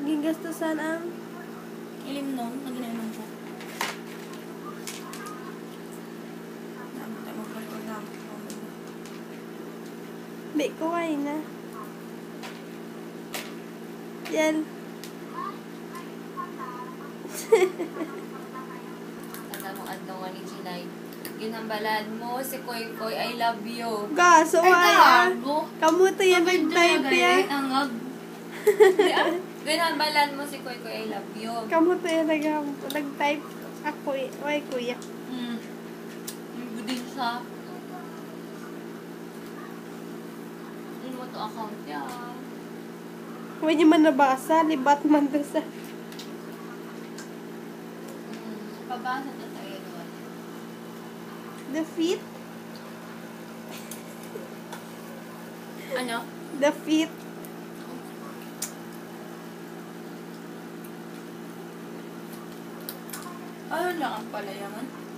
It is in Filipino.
gigastusan ang Ilim nun, nag-inom siya. Dami tayo magpalikod lang. Di ko ay na. Yan. Tanda mo adto nga ni Ginay. Ginambalan mo si Koy Koy, I love you. Gaso ay. gago. Kamu to yan nag-type ya. Angag. Ginambalan mo si Koy Koy, I love you. Kamu to yan nag-type. Ako ay kuya. Budin siya. Ano mo to account niya? Huwag niyo man nabasa. Libat man to sa... Pabasa na tayo doon. The feet. Ano? The feet. Ano lang ang pala yaman?